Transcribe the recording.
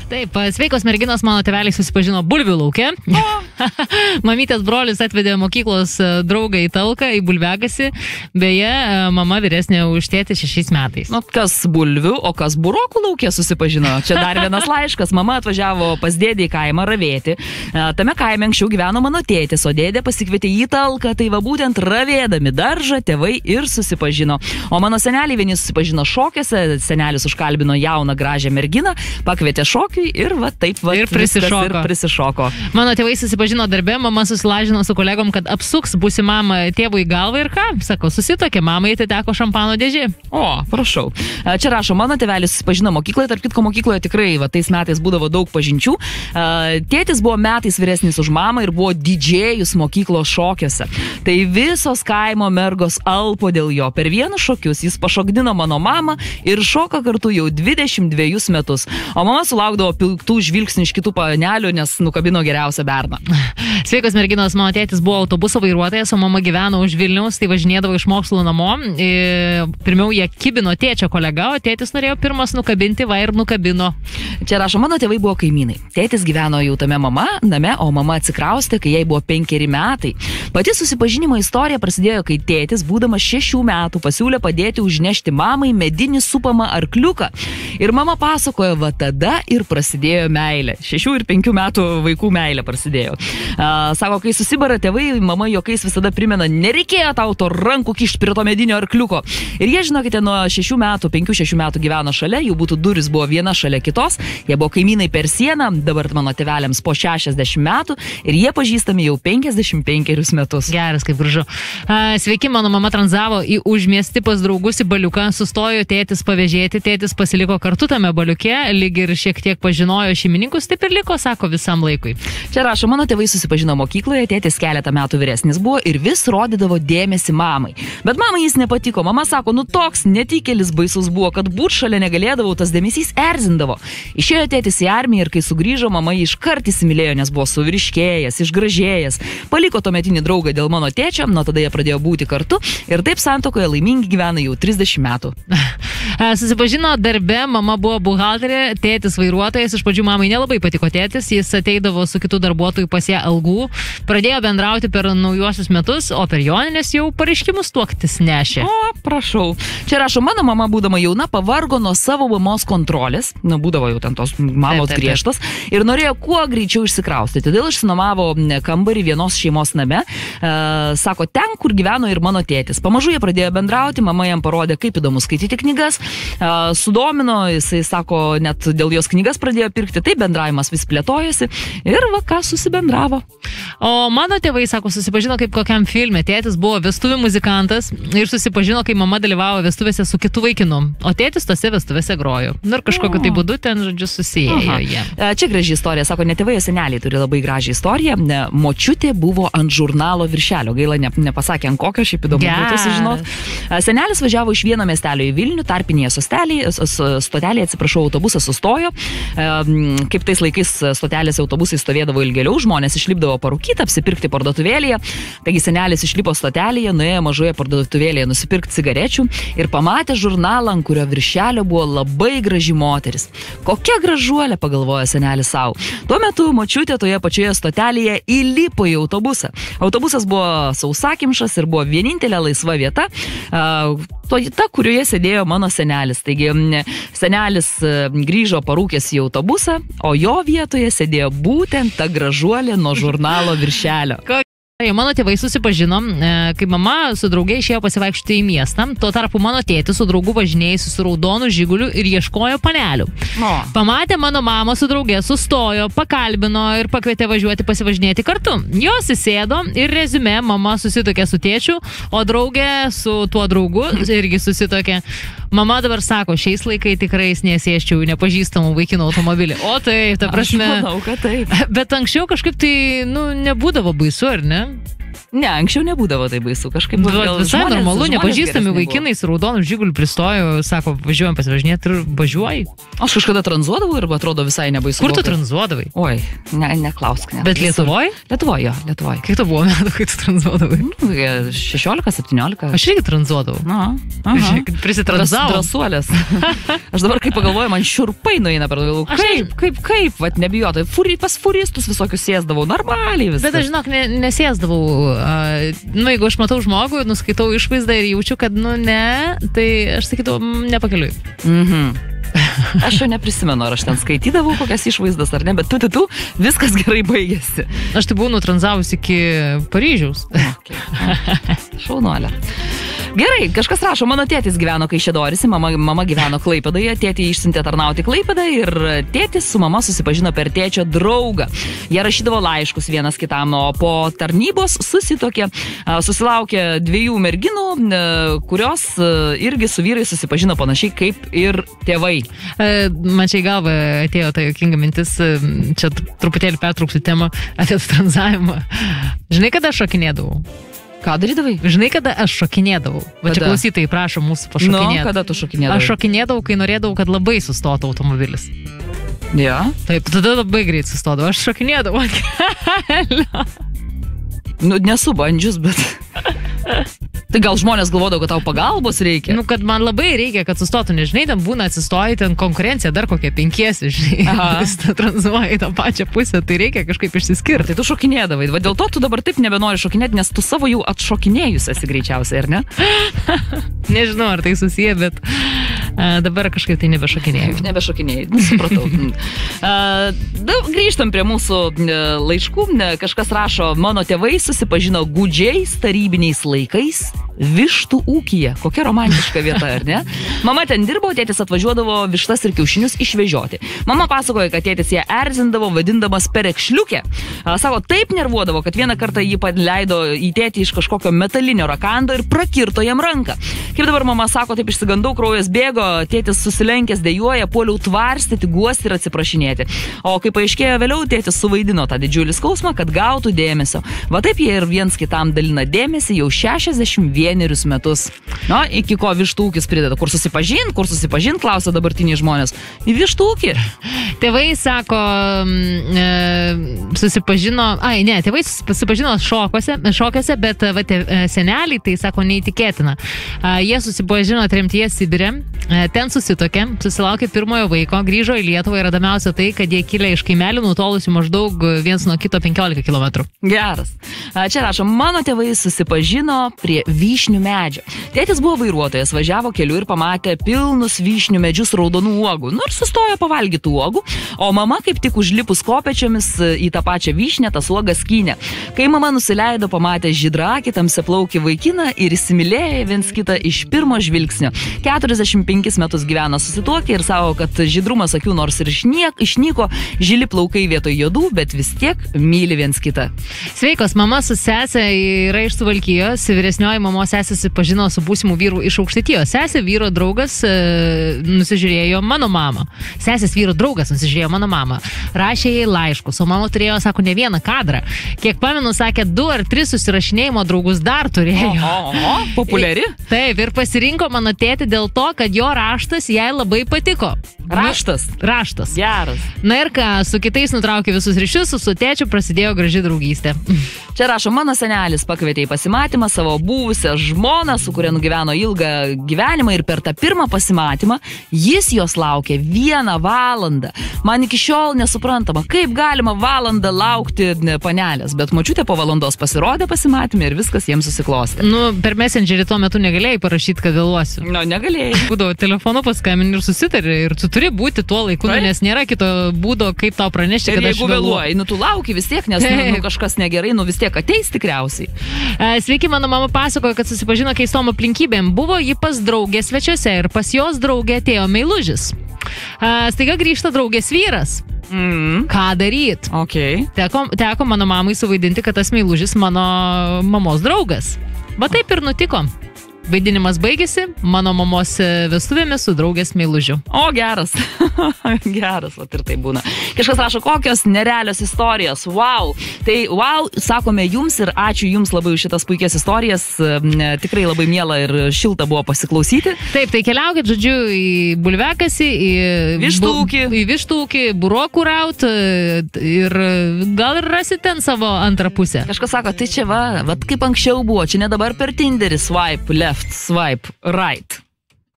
Taip, sveikos merginos, mano tėveliai susipažino bulvių lauke. Mamytės brolis atvedė mokyklos draugą į talką, į bulviagasį. Beje, mama vyresnė už tėtį 6 metais. Nu, kas bulvių, o kas burokų lauke susipažino. Čia dar vienas laiškas. Mama atvažiavo pas dėdį į kaimą ravėti. Tame kaime anksčiau gyveno mano tėtis, o dėdė pasikvietė į talką. Tai va būtent ravėdami daržą tėvai ir susipažino. O mano seneliai vieni susipažino šokiuose. Senelis užkalbino jauną gražią merginą, pakvietė šokiui ir va taip va. Ir prisišoko. Mano tėvai susipažino darbe, mama susilažino su kolegom, kad apsuks būsimam tėvui galvą ir ką? Sako, susitokė, mamai atiteko šampano dėžė. O, prašau. Čia rašo, mano tėvelis susipažino mokykloje, tarp kitko mokykloje tikrai va, tais metais būdavo daug pažinčių. Tėtis buvo metais vyresnis už mamą ir buvo didžėjus mokyklos šokiuose. Tai visos kaimo mergos alpo dėl jo. Per vienus šokius jis pašokdino mano mamą ir šoka kartu jau 22 metus. O mama sulaukdavo pilktų žvilgsnių iš kitų panelių, nes nukabino geriausią berną. Sveikos merginos, mano tėtis buvo autobuso vairuotojas, o mama gyveno už Vilniaus, tai važinėdavo iš mokslo namo. Pirmiau jie kibino tėčio kolega, o tėtis norėjo pirmas nukabinti, va ir nukabino. Čia rašo, mano tėvai buvo kaimynai. Tėtis gyveno jau tame name, o mama atsikraustė, kai jai buvo 5 metai. Pati susipažinimo istorija prasidėjo, kai tėtis, būdamas 6 metų, pasiūlė padėti užnešti mamai medinį supamą arkliuką. Ir mama pasakojo, va tada ir prasidėjo meilė. 6 ir 5 metų vaikų meilė prasidėjo. Sako, kai susibara tėvai, mama juokais visada primena, nereikėjo tau to rankų kišti prie to medinio arkliuko. Ir jie, žinokite, nuo 5-6 metų gyveno šalia, jų būtų durys buvo viena šalia kitos, jie buvo kaimynai per sieną, dabar mano tėveliams po 60 metų ir jie pažįstami jau 55 metus. Geras, kaip gražu. Sveiki, mano mama tranzavo į užmiestį pas draugus į baliuką, sustojo tėtis pavėžėti, tėtis pasiliko kartu tame baliuke, lyg ir šiek tiek pažinojo šeimininkus, taip ir liko, sako, visam laikui. Čia rašo, mano tėvai susipažino mokykloje, tėtis keletą metų vyresnis buvo ir vis rodydavo dėmesį mamai. Bet mamai jis nepatiko. Mama sako, nu toks netikėlis baisus buvo, kad būt šalia negalėdavau, tas dėmesys erzindavo. Išėjo tėtis į armiją ir kai sugrįžo, mama jį iškart įsimylėjo, nes buvo suvyriškėjęs, išgražėjęs. Paliko tuometinį draugą dėl mano tėčio, nuo tada jie pradėjo būti kartu ir taip santuokoje laimingi gyvena jau 30 metų. Susipažino darbe, mama buvo buhalterė, tėtis vairuotojas, iš pradžių mamai nelabai patiko tėtis, jis ateidavo su kitų darbuotojų pas ją algų, pradėjo bendrauti per naujuosius metus, o per joninės jau pareiškimus tuoktis nešė. O, prašau. Čia rašo, mano mama, būdama jauna, pavargo nuo savo mamos kontrolės, būdavo jau ten tos mamos griežtos, ir norėjo kuo greičiau išsikraustyti. Todėl išsinuomavo kambarį vienos šeimos name, sako, ten, kur gyveno ir mano tėtis. Pamažu jie pradėjo bendrauti, mama jam parodė, kaip įdomu skaityti knygas, sudomino, jisai sako, net dėl jos knygas pradėjo pirkti, tai bendravimas vis plėtojasi ir va, ką susibendravo. O mano tėvai, sako, susipažino kaip kokiam filme. Tėtis buvo vestuvių muzikantas ir susipažino, kai mama dalyvavo vestuvėse su kitu vaikinu, o tėtis tose vestuvėse grojo. Ir kažkokiu tai būdu ten, žodžiu, susijėjo jie. Čia graži istorija, sako, ne tėvai, o seneliai turi labai gražią istoriją. Močiutė buvo ant žurnalo viršelio, gaila nepasakė ant kokio, šiaip įdomu būtų sužinoti. Senelis važiavo iš vieno miestelio į Vilnių, tarpinėje stotelėje, atsiprašau, autobusas sustojo. Kaip tais laikais stotelėse autobusai stovėdavo ilgėliau, žmonės išlipdavo parūkyti, apsipirkti parduotuvėlėje. Taigi senelis išlipo stotelėje, nuėjo mažoje parduotuvėlėje nusipirkti cigarečių ir pamatė žurnalą, ant kurio viršelio buvo labai graži moteris. Kokia gražuolė, pagalvojo senelis savo. Tuo metu močiutė toje pačioje stotelėje įlipo į autobusą. Autobusas buvo sausakimšas ir buvo vienintelė laisva vieta, ta, kurioje sėdėjo mano senelis. Taigi senelis grįžo parūkęs į autobusą, o jo vietoje sėdėjo būtent ta gražuolė nuo žurnalo viršelio. Mano tėvai susipažino, kai mama su draugė išėjo pasivaikščioti į miestą, tuo tarpu mano tėtis su draugu važinėjasi su raudonu žiguliu ir ieškojo panelių. Pamatė mano mamą su draugė, sustojo, pakalbino ir pakvietė važiuoti pasivažinėti kartu. Jos įsėdo ir reziumė, mama susitokė su tėčiu, o draugė su tuo draugu irgi susitokė. Mama dabar sako, šiais laikai tikrai nesėsčiau nepažįstamų vaikinų automobilį. O tai, ta prasme. Aš manau, kad taip. Bet anksčiau kažkaip tai, nebūdavo baisu, ar ne? Ne, anksčiau nebūdavo tai baisu, kažkaip visai normalu, nepažįstami vaikinai su raudonu žiguliu pristojo, sako, važiuojam pasivažinėti ir važiuoji. Aš kažkada tranzuodavau ir atrodo visai nebaisu. Kur tu tranzuodavai? Oi, neklausk. Bet Lietuvoje? Lietuvoje. Kiek tu buvo metų, kai tu tranzuodavai? 16-17. Aš irgi tranzuodavau. Prisitranzavau. Drąsuolės. Aš dabar, kai pagalvoju, man šiurpai nueina per galvą. Kaip, vat nebijotai. Pas furistus visokius sėsdavau, normaliai viskas. Bet aš žinok, nesėsdavau. Jeigu aš matau žmogų, nuskaitau išvaizdą ir jaučiu, kad, ne, tai aš sakydavau, nepakeliui. Aš jau neprisimenu, ar aš ten skaitydavau kokias išvaizdas ar ne, bet tu, viskas gerai baigėsi. Aš tai buvau nutranzavus iki Paryžiaus. Šaunuolė. Gerai, kažkas rašo, mano tėtis gyveno Kaišiadorėse, mama gyveno Klaipėdoje, tėtį išsiuntė tarnauti Klaipėdą ir tėtis su mama susipažino per tėčio draugą. Jie rašydavo laiškus vienas kitam, o po tarnybos susituokė, susilaukė 2 merginų, kurios irgi su vyrai susipažino panašiai kaip ir tėvai. Man čia į galvą atėjo ta juokinga mintis, čia truputėlį pertrauksiu temą apie tranzavimą. Žinai, kada aš šokinėdavau? Ką darydavai? Žinai, kada aš šokinėdavau? Va čia klausytojai prašo mūsų pašokinėti. Kada tu šokinėdavai? Aš šokinėdavau, kai norėdavau, kad labai sustotų automobilis. Ja? Taip, tada labai greit sustodavau. Aš šokinėdavau ant kelio. Nesu bandžius, bet... Tai gal žmonės galvodavo, kad tau pagalbos reikia? Kad man labai reikia, kad sustotų, nežinai, ten būna atsistoji, ten konkurencija dar kokie 5, žinai, vis tranzuoja į tą pačią pusę, tai reikia kažkaip išsiskirti. Tai tu šokinėdavai, va dėl to tu dabar taip nebenori šokinėti, nes tu savo jau atšokinėjus esi greičiausiai, ar ne? Nežinau, ar tai susiję, bet dabar kažkaip tai nebešokinėjau. Nebešokinėjai, supratau. Grįžtam prie mūsų laiškų. Kažkas rašo, mano tėvai susipažino gūdžiais tarybiniais laikais vištų ūkyje. Kokia romantiška vieta, ar ne? Mama ten dirbo, tėtis atvažiuodavo vištas ir kiaušinius išvežioti. Mama pasakoja, kad tėtis ją erzindavo, vadindamas perekšliukę. Sako, taip nervuodavo, kad vieną kartą jį paleido į tėtį iš kažkokio metalinio rakando ir prakirto jam ranką. Kaip dabar mama sako, taip išsigandau, kraujas bėgo, tėtis susilenkęs dejuoja, puoliau tvarstyti, guosti ir atsiprašinėti. O kai paaiškėjo vėliau, tėtis suvaidino tą didžiulį skausmą, kad gautų dėmesio. Va taip jie ir viens kitam dalina dėmesį jau 61 metus. Iki ko vištų ūkis prideda. Kur susipažint, klausia dabartiniai žmonės. Į vištų ūkį. Tėvai sako, tėvai susipažino šokiuose, bet seneliai tai sako neįtikėtina. Jie susipažino tremtyje Sibire, ten susitokė, susilaukė pirmojo vaiko, grįžo į Lietuvą ir įdomiausia tai, kad jie kilę iš kaimelių nutolusių maždaug viens nuo kito 15 km. Geras. Čia rašo, mano tėvai susipažino prie vyšnių medžio. Tėtis buvo vairuotojas, važiavo keliu ir pamatė pilnus vyšnių medžius raudonų uogų. Ir sustojo pavalgyti uogų, o mama kaip tik užlipus kopėčiomis į tą pačią vyšnę, tas uogas skynė. Kai mama nusileido, pamatė žydrakį, tamsiaplaukį vaikiną ir įsimylėjo viens kitą iš pirmo žvilgsnio. 45 metus gyvena susituokę ir savo, kad žydrumas akių nors ir išnyko, žili plaukai vietoj juodų, bet vis tiek myli viens kitą. Sveikos, mama su sesė yra iš Suvalkijos, vyresnioji mamos sesė susipažino su būsimu vyru iš Aukštaitijos. Sesė vyro draugas nusižiūrėjo mano mamą. Sesės vyro draugas nusižiūrėjo mano mamą. Rašė jai laiškus, o mama turėjo, sako, ne vieną kadrą. Kiek pamenu, sakė, 2 ar 3 susirašinėjimo draugus dar turėjo. Populiari? Taip, ir pasirinko mano tėtį dėl to, kad jo raštas jai labai patiko. Raštas? Raštas. Geras. Na ir ką, su kitais nutraukė visus ryšius, su tėčiu prasidėjo graži draugystė. Čia rašo, mano senelis pakvietė į pasimatymą savo buvusią žmoną, su kuria nugyveno ilgą gyvenimą ir per tą pirmą pasimatymą jis jos laukė 1 valandą. Man iki šiol nesuprantama, kaip galima valandą laukti panelės, bet močiutė po valandos pasirodė pasimatymą ir viskas jiems susiklostė. Per Messengerį tuo metu negalėjai parašyti, kad vėluosiu. Negalėjai. Būdavo telefonu paskambini ir susitari ir tu turi būti tuo laiku, nes nėra kito būdo, kaip tau pranešti, kad aš vėluoju. Tu lauki vis tiek, nes kažkas negerai, vis tiek ateis tikriausiai. Sveiki, mano mama pasakojo, kad susipažino keistom aplinkybėm. Buvo ji pas draugę svečiuose ir pas jos draugę atėjo meilužis. Staiga grįžta draugės vyras. Ką daryt? Okay. Teko mano mamai suvaidinti, kad tas meilužis mano mamos draugas. Va taip ir nutiko. Vaidinimas baigėsi mano mamos vestuvėmis su draugės meilužiu. O, geras. Geras, vat ir tai būna. Kažkas rašo, kokios nerealios istorijos. Wow. Tai wow, sakome jums ir ačiū jums labai už šitas puikias istorijas. Tikrai labai miela ir šilta buvo pasiklausyti. Taip, tai keliaukit, žodžiu, į bulviakasį, į vištūkį, burokų raut ir gal ir rasit ten savo antrą pusę. Kažkas sako, tai čia vat kaip anksčiau buvo, čia ne dabar per Tinderį swipe left, swipe right.